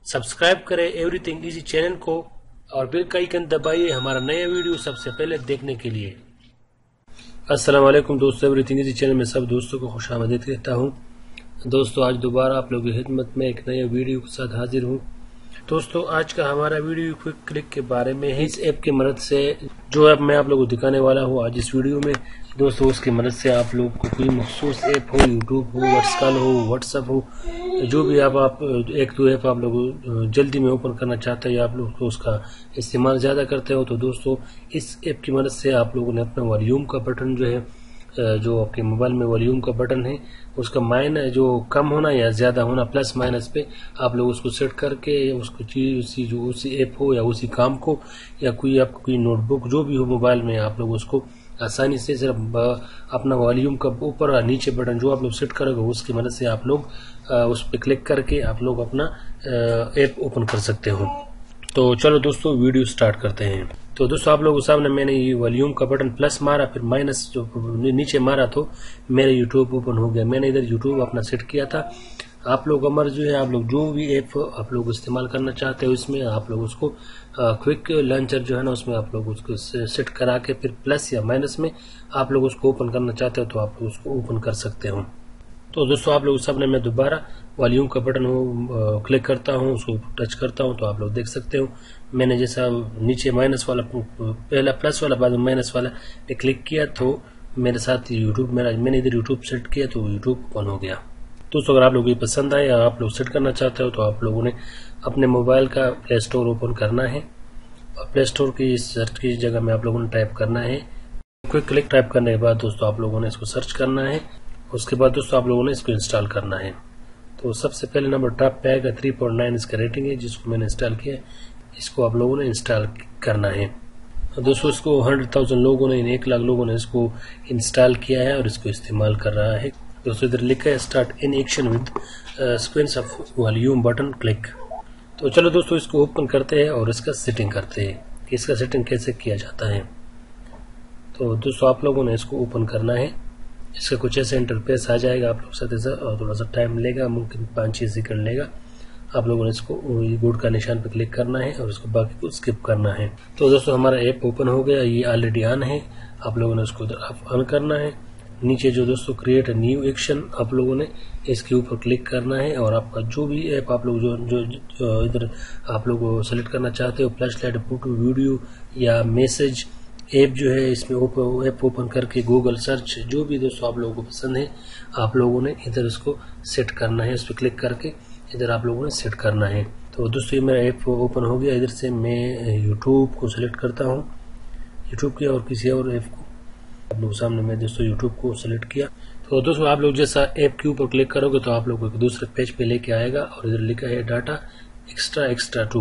Subscribe करें everything easy channel को और बेल का आइकन दबाइए हमारा नया वीडियो सबसे पहले देखने के लिए। अस्सलाम वालेकुम दोस्तों, एवरीथिंग इजी चैनल में सब दोस्तों को खुशामदीद कहता हूँ। दोस्तों आज दोबारा आप लोगों की खिदमत में एक नए वीडियो के साथ हाजिर हूँ। दोस्तों आज का हमारा वीडियो क्विक क्लिक के बारे में है। इस ऐप की मदद से जो ऐप मैं आप लोगों को दिखाने वाला हूँ आज इस वीडियो में दोस्तों, उसकी मदद से आप लोग को कोई मखसूस ऐप हो, यूट्यूब हो, व्हाट्सकॉल हो, व्हाट्सएप हो, जो भी आप एक दो ऐप आप लोग जल्दी में ओपन करना चाहते हैं या आप लोग उसका इस्तेमाल ज़्यादा करते हो तो दोस्तों इस ऐप की मदद से आप लोगों ने अपना वॉल्यूम का बटन जो है, जो आपके मोबाइल में वॉल्यूम का बटन है उसका मायना जो कम होना या ज़्यादा होना प्लस माइनस पे आप लोग उसको सेट करके उसको चीज़ उसी ऐप हो या उसी काम को या कोई आपको कोई नोटबुक जो भी हो मोबाइल में आप लोग उसको आसानी से सिर्फ अपना वॉल्यूम का ऊपर और नीचे बटन जो आप लोग सेट करोगे उसकी मदद से आप लोग उस पर क्लिक करके आप लोग अपना ऐप ओपन कर सकते हो। तो चलो दोस्तों वीडियो स्टार्ट करते हैं। तो दोस्तों आप लोगों के सामने मैंने ये वॉल्यूम का बटन प्लस मारा फिर माइनस जो नीचे मारा तो मेरा यूट्यूब ओपन हो गया। मैंने इधर यूट्यूब अपना सेट किया था। आप लोग अमर जो है आप लोग जो भी ऐप आप लोग इस्तेमाल करना चाहते हो इसमें आप लोग उसको क्विक लॉन्चर जो है ना उसमें आप लोग उसको सेट करा के फिर प्लस या माइनस में आप लोग उसको ओपन करना चाहते हो तो आप लोग उसको ओपन कर सकते हो। तो दोस्तों आप लोग सामने मैं दोबारा वॉल्यूम का बटन हो क्लिक करता हूँ, उसको टच करता हूँ तो आप लोग देख सकते हो मैंने जैसा नीचे माइनस वाला पहला प्लस वाला बाद में माइनस वाला पे क्लिक किया तो मेरे साथ यूट्यूब मैंने इधर यूट्यूब सेट किया तो यूट्यूब ओपन हो गया। दोस्तों अगर आप लोगों को पसंद आए या आप लोग सेट करना चाहते हो तो आप लोगों ने अपने मोबाइल का प्ले स्टोर ओपन करना है और प्ले स्टोर की सर्च की जगह में आप लोगों ने टाइप करना है क्विक क्लिक। टाइप करने के बाद दोस्तों आप लोगों ने इसको सर्च करना है, उसके बाद दोस्तों आप लोगों ने इसको इंस्टॉल करना है। तो सबसे पहले नंबर टॉप पे आएगा 3.9 इसका रेटिंग है जिसको मैंने इंस्टॉल किया, इसको आप लोगों ने इंस्टॉल करना है। दोस्तों इसको 100,000 लोगों ने 1 लाख लोगों ने इसको इंस्टॉल किया है और इसको इस्तेमाल कर रहा है। दोस्तों इधर लिखा है start in action with sequence of volume button click. तो चलो दोस्तों इसको ओपन करते हैं और इसका सेटिंग करते हैं कि इसका सेटिंग कैसे किया जाता है। तो दोस्तों आप लोगों ने इसको ओपन करना है, इसका कुछ ऐसा इंटरफेस आ जाएगा आप लोग साथ ऐसा और थोड़ा सा टाइम लेगा, मुमकिन 5-6 सेकंड लेगा। आप लोगों ने इसको गुड का निशान पर क्लिक करना है और उसको बाकी को स्किप करना है। तो दोस्तों हमारा ऐप ओपन हो गया, ये ऑलरेडी ऑन है, आप लोगों ने उसको ऑन करना है। नीचे जो दोस्तों क्रिएट न्यू एक्शन आप लोगों ने इसके ऊपर क्लिक करना है और आपका जो भी ऐप आप लोग जो इधर आप लोग सेलेक्ट करना चाहते हो फ्लैश लाइट, फोटो, वीडियो या मैसेज ऐप जो है इसमें ऐप ओपन करके गूगल सर्च जो भी दोस्तों आप लोगों को पसंद है आप लोगों ने इधर इसको सेट करना है। इस पर क्लिक करके इधर आप लोगों ने सेट करना है। तो दोस्तों ये मेरा ऐप ओपन हो गया। इधर से मैं यूट्यूब को सिलेक्ट करता हूँ, यूट्यूब किया और किसी और ऐप को आप लोग सामने मैं दोस्तों यूट्यूब को सिलेक्ट किया। तो दोस्तों आप लोग जैसा ऐप के ऊपर क्लिक करोगे तो आप लोग को एक दूसरे पेज पे लेके आएगा और इधर लिखा है डाटा एक्स्ट्रा 2।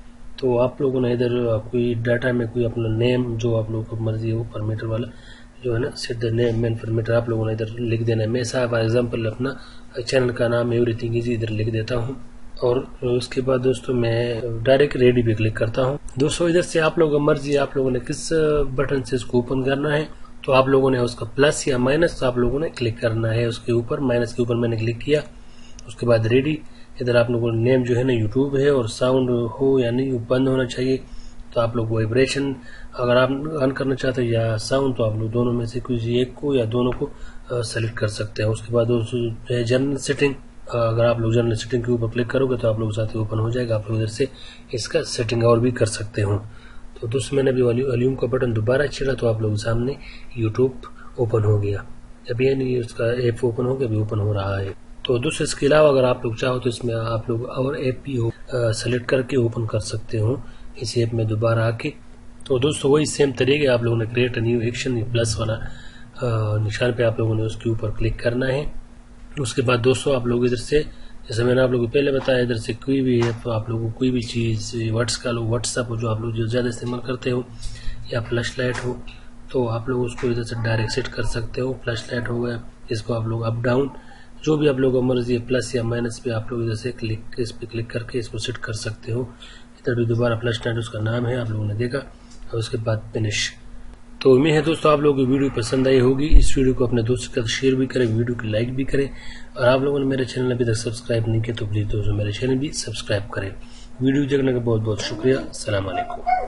तो आप लोगों ने इधर कोई डाटा में कोई अपना नेम जो आप लोगों को मर्जी हो परमीटर वाला जो है ना set the name main parameter आप लोगों ने इधर लिख देना है। मैं साहब फॉर एग्जांपल अपना चैनल का नाम एवरीथिंग इजी इधर लिख देता हूँ और उसके बाद दोस्तों मैं डायरेक्ट रेडी पे क्लिक करता हूँ। दोस्तों इधर से आप लोगों मर्जी आप लोगों ने किस बटन से इसको ओपन करना है तो आप लोगों ने उसका प्लस या माइनस आप लोगों ने क्लिक करना है उसके ऊपर। माइनस के ऊपर मैंने क्लिक किया, उसके बाद रेडी। इधर आप लोगों ने नेम जो है ना यूट्यूब है और साउंड हो या नहीं बंद होना चाहिए तो आप लोग वाइब्रेशन अगर आप ऑन करना चाहते हैं या साउंड तो आप लोग दोनों में से किसी एक को या दोनों को सेलेक्ट कर सकते हैं। उसके बाद जनरल सेटिंग, अगर आप लोग जनरल सेटिंग के ऊपर क्लिक करोगे तो आप लोग साथ ही ओपन हो जाएगा, आप लोग इधर से इसका सेटिंग और भी कर सकते हो। तो दोस्तों मैंने अभी वॉल्यूम का बटन दोबारा छेड़ा तो आप लोगों के सामने यूट्यूब ओपन हो गया। अभी यानी उसका ऐप ओपन हो गया, अभी ओपन हो रहा है। तो दोस्तों इसके अलावा अगर आप लोग चाहो तो इसमें आप लोग और ऐप भी सेलेक्ट करके ओपन कर सकते हो इस ऐप में दोबारा आके। तो दोस्तों वही सेम तरीके आप लोगों ने क्रिएट न्यू एक्शन प्लस वाला निशान पे आप लोगों ने उसके ऊपर क्लिक करना है। उसके बाद दोस्तों आप लोग इधर से जैसे मैंने आप लोगों को पहले बताया इधर से कोई भी ऐप आप लोगों को कोई भी चीज़ व्हाट्सएप हो जो आप लोग जो ज़्यादा इस्तेमाल करते हो या फ्लैश लाइट हो तो आप लोग उसको इधर से डायरेक्ट सेट कर सकते हो। फ्लैश लाइट हो गया, इसको आप लोग अप डाउन जो भी आप लोगों को मर्जी है प्लस या माइनस पे आप लोग इधर से इस पे क्लिक करके इसको सेट कर सकते हो। इधर भी दोबारा फ्लैश लाइट उसका नाम है आप लोगों ने देखा और उसके बाद फिनिश। तो उम्मीद है दोस्तों आप लोगों की वीडियो पसंद आई होगी। इस वीडियो को अपने दोस्तों के साथ शेयर भी करें, वीडियो को लाइक भी करें, और आप लोगों ने मेरे चैनल अभी तक सब्सक्राइब नहीं किया तो प्लीज दोस्तों मेरे चैनल भी सब्सक्राइब करें। वीडियो देखने का बहुत बहुत शुक्रिया। अस्सलाम वालेकुम।